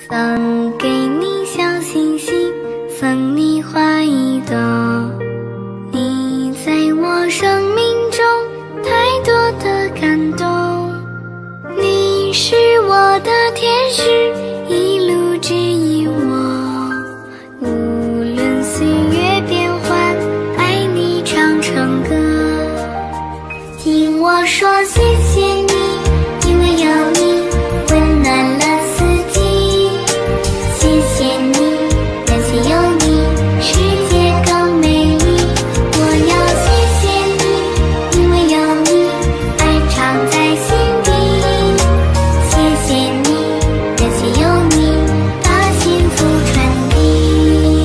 送给你小星星，送你花一朵。你在我生命中太多的感动，你是我的天使，一路指引我。无论岁月变幻，爱你唱成歌。听我说谢谢你，因为有你温暖了四季。谢谢你，感谢有你，世界更美丽。我要谢谢你，因为有你，爱藏在心底。谢谢你，感谢有你，把幸福传递。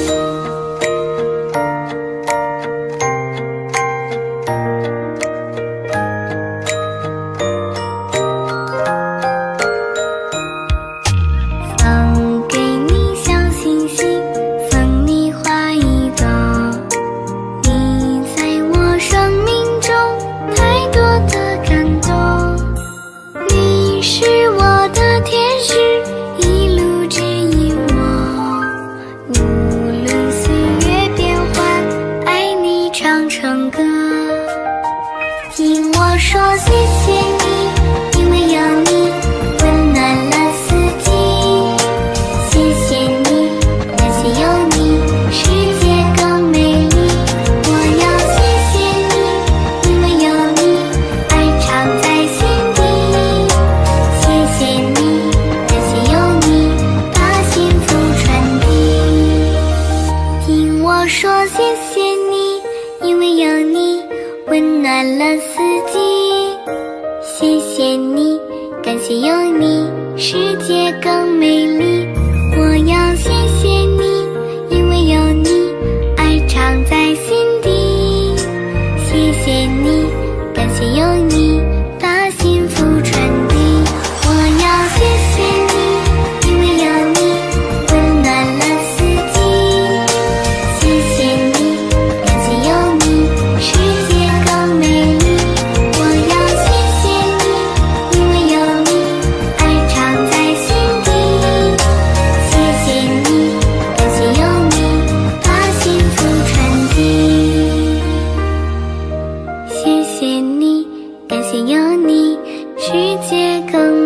送给你小星星，送你花一朵。你在我生命中太多的感动，你是我的天使，一路指引我。无论岁月变幻，爱你唱成歌。听我说谢谢你，因为有你温暖了四季。谢谢你，感谢有你，世界更美丽。我要谢谢你，因为有你，爱藏在心底。谢谢你，感谢有你，把幸福传递。听我说谢谢你，因为有你温暖了四季。谢谢你，感谢有你，世界更美丽。我要谢谢你，因为有你，爱藏在心底。谢谢你，感谢有你，把幸福传递。我要谢谢你，因为有你，温暖了四季。谢谢你，感谢有你，世界更美丽。我要谢谢你，因为有你，爱藏在心底。谢谢你，感谢有你，把幸福传递。谢谢你，感谢有你，世界更